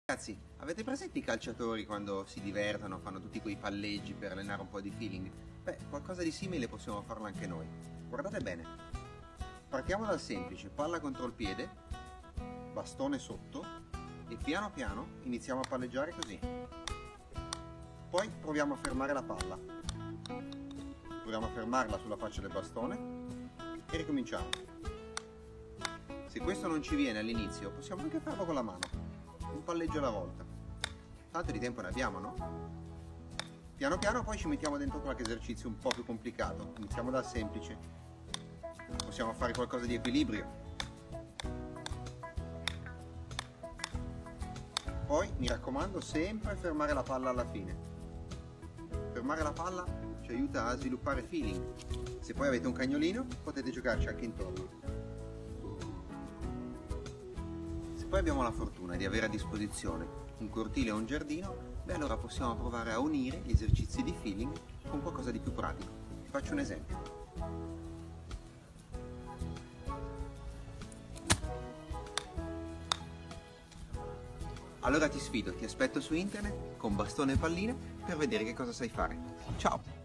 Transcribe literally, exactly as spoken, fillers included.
Ragazzi, avete presente i calciatori quando si divertono, fanno tutti quei palleggi per allenare un po' di feeling? Beh, qualcosa di simile possiamo farlo anche noi. Guardate bene. Partiamo dal semplice, palla contro il piede, bastone sotto e piano piano iniziamo a palleggiare così. Poi proviamo a fermare la palla. Proviamo a fermarla sulla faccia del bastone e ricominciamo. Se questo non ci viene all'inizio, possiamo anche farlo con la mano. Un palleggio alla volta. Tanto di tempo ne abbiamo, no? Piano piano poi ci mettiamo dentro qualche esercizio un po' più complicato. Iniziamo dal semplice. Possiamo fare qualcosa di equilibrio. Poi, mi raccomando, sempre fermare la palla alla fine. Fermare la palla ci aiuta a sviluppare feeling. Se poi avete un cagnolino, potete giocarci anche intorno. Se poi abbiamo la fortuna di avere a disposizione un cortile o un giardino, beh allora possiamo provare a unire gli esercizi di feeling con qualcosa di più pratico. Vi faccio un esempio. Allora ti sfido, ti aspetto su internet con bastone e pallina per vedere che cosa sai fare. Ciao!